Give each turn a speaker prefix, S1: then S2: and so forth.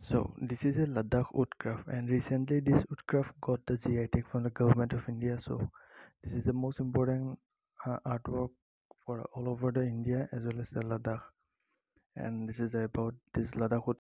S1: So this is a Ladakh woodcraft, and recently this woodcraft got the GI tag from the government of India. So this is the most important artwork for all over the India as well as the Ladakh. And this is about this Ladakh wood